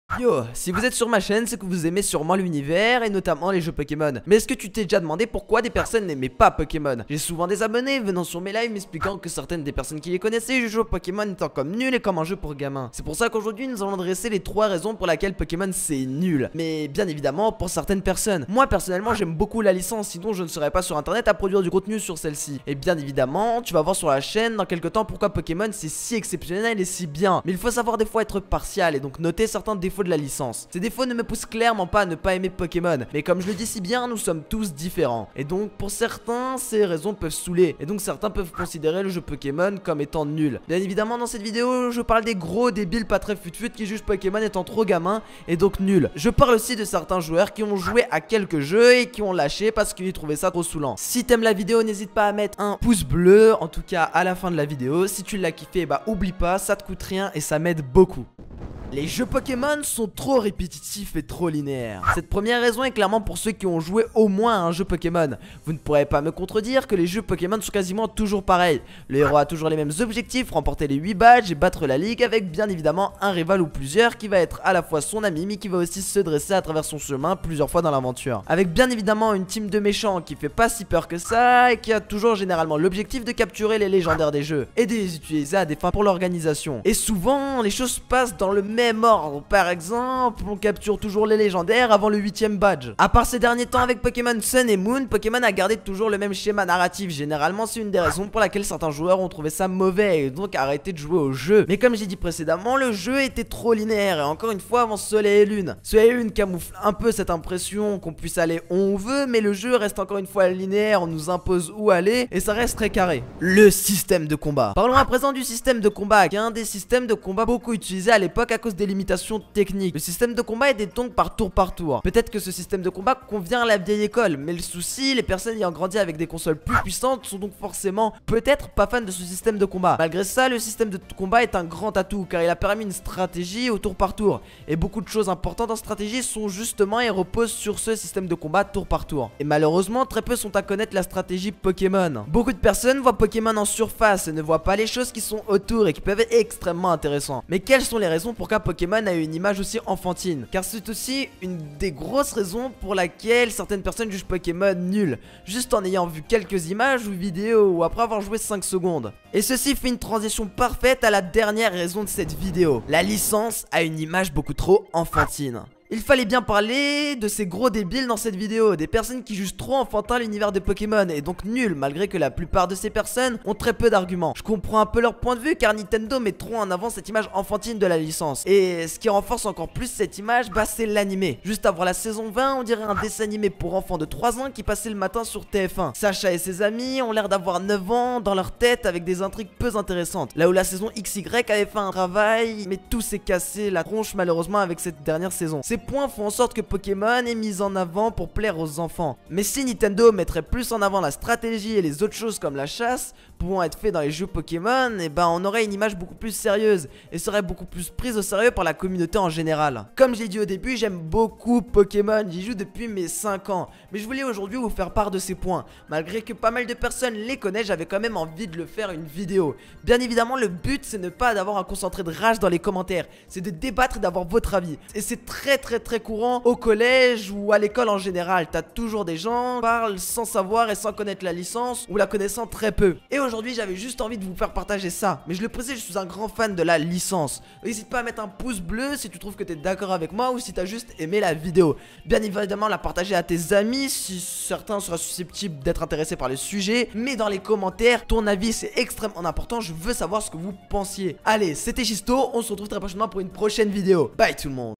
Yo, si vous êtes sur ma chaîne, c'est que vous aimez sûrement l'univers et notamment les jeux Pokémon. Mais est-ce que tu t'es déjà demandé pourquoi des personnes n'aimaient pas Pokémon? J'ai souvent des abonnés venant sur mes lives m'expliquant que certaines des personnes qui les connaissaient jugent Pokémon étant comme nul et comme un jeu pour gamins. C'est pour ça qu'aujourd'hui nous allons dresser les 3 raisons pour lesquelles Pokémon c'est nul. Mais bien évidemment pour certaines personnes. Moi personnellement j'aime beaucoup la licence, sinon je ne serais pas sur internet à produire du contenu sur celle-ci. Et bien évidemment tu vas voir sur la chaîne dans quelques temps pourquoi Pokémon c'est si exceptionnel et si bien. Mais il faut savoir des fois être partial et donc noter certains défauts de la licence. Ces défauts ne me poussent clairement pas à ne pas aimer Pokémon, mais comme je le dis si bien, nous sommes tous différents. Et donc pour certains, ces raisons peuvent saouler. Et donc certains peuvent considérer le jeu Pokémon comme étant nul. Bien évidemment dans cette vidéo, je parle des gros débiles pas très fut-fut qui jugent Pokémon étant trop gamin et donc nul. Je parle aussi de certains joueurs qui ont joué à quelques jeux et qui ont lâché parce qu'ils trouvaient ça trop saoulant. Si t'aimes la vidéo, n'hésite pas à mettre un pouce bleu, en tout cas à la fin de la vidéo. Si tu l'as kiffé, bah oublie pas, ça te coûte rien et ça m'aide beaucoup. Les jeux Pokémon sont trop répétitifs et trop linéaires. Cette première raison est clairement pour ceux qui ont joué au moins à un jeu Pokémon. Vous ne pourrez pas me contredire que les jeux Pokémon sont quasiment toujours pareils. Le héros a toujours les mêmes objectifs, remporter les 8 badges et battre la ligue avec bien évidemment un rival ou plusieurs qui va être à la fois son ami mais qui va aussi se dresser à travers son chemin plusieurs fois dans l'aventure. Avec bien évidemment une team de méchants qui fait pas si peur que ça et qui a toujours généralement l'objectif de capturer les légendaires des jeux et de les utiliser à des fins pour l'organisation. Et souvent les choses passent dans le même ordre. Par exemple, on capture toujours les légendaires avant le 8ème badge. À part ces derniers temps avec Pokémon Sun et Moon, Pokémon a gardé toujours le même schéma narratif. Généralement c'est une des raisons pour laquelle certains joueurs ont trouvé ça mauvais et donc arrêté de jouer au jeu. Mais comme j'ai dit précédemment, le jeu était trop linéaire et encore une fois avant Soleil et Lune. Soleil et Lune camoufle un peu cette impression qu'on puisse aller où on veut, mais le jeu reste encore une fois linéaire, on nous impose où aller et ça reste très carré. Le système de combat. Parlons à présent du système de combat, qui est un des systèmes de combat beaucoup utilisés à l'époque à cause des limitations techniques. Le système de combat est des tongs par tour. Peut-être que ce système de combat convient à la vieille école, mais le souci, les personnes ayant grandi avec des consoles plus puissantes sont donc forcément peut-être pas fans de ce système de combat. Malgré ça, le système de combat est un grand atout car il a permis une stratégie au tour par tour. Et beaucoup de choses importantes en stratégie sont justement et reposent sur ce système de combat tour par tour. Et malheureusement, très peu sont à connaître la stratégie Pokémon. Beaucoup de personnes voient Pokémon en surface et ne voient pas les choses qui sont autour et qui peuvent être extrêmement intéressantes. Mais quelles sont les raisons pour qu'un Pokémon a une image aussi enfantine? Car c'est aussi une des grosses raisons pour laquelle certaines personnes jugent Pokémon nul, juste en ayant vu quelques images ou vidéos ou après avoir joué 5 secondes. Et ceci fait une transition parfaite à la dernière raison de cette vidéo. La licence a une image beaucoup trop enfantine. Il fallait bien parler de ces gros débiles dans cette vidéo, des personnes qui jugent trop enfantin l'univers de Pokémon et donc nul, malgré que la plupart de ces personnes ont très peu d'arguments. Je comprends un peu leur point de vue car Nintendo met trop en avant cette image enfantine de la licence. Et ce qui renforce encore plus cette image, bah c'est l'animé. Juste avant la saison 20, on dirait un dessin animé pour enfants de 3 ans qui passait le matin sur TF1. Sacha et ses amis ont l'air d'avoir 9 ans dans leur tête avec des intrigues peu intéressantes. Là où la saison XY avait fait un travail, mais tout s'est cassé la tronche malheureusement avec cette dernière saison. Ces points font en sorte que Pokémon est mis en avant pour plaire aux enfants. Mais si Nintendo mettrait plus en avant la stratégie et les autres choses comme la chasse pouvant être fait dans les jeux Pokémon, et ben on aurait une image beaucoup plus sérieuse et serait beaucoup plus prise au sérieux par la communauté en général. Comme je l'ai dit au début, j'aime beaucoup Pokémon, j'y joue depuis mes 5 ans. Mais je voulais aujourd'hui vous faire part de ces points. Malgré que pas mal de personnes les connaissent, j'avais quand même envie de le faire une vidéo. Bien évidemment le but c'est ne pas d'avoir un concentré de rage dans les commentaires, c'est de débattre et d'avoir votre avis. Et c'est très courant au collège ou à l'école en général. T'as toujours des gens qui parlent sans savoir et sans connaître la licence ou la connaissant très peu. Et aujourd'hui j'avais juste envie de vous faire partager ça. Mais je le précise, je suis un grand fan de la licence. N'hésite pas à mettre un pouce bleu si tu trouves que t'es d'accord avec moi ou si t'as juste aimé la vidéo. Bien évidemment la partager à tes amis si certains seraient susceptibles d'être intéressés par le sujet. Mais dans les commentaires, ton avis c'est extrêmement important. Je veux savoir ce que vous pensiez. Allez, c'était Gisto, on se retrouve très prochainement pour une prochaine vidéo. Bye tout le monde.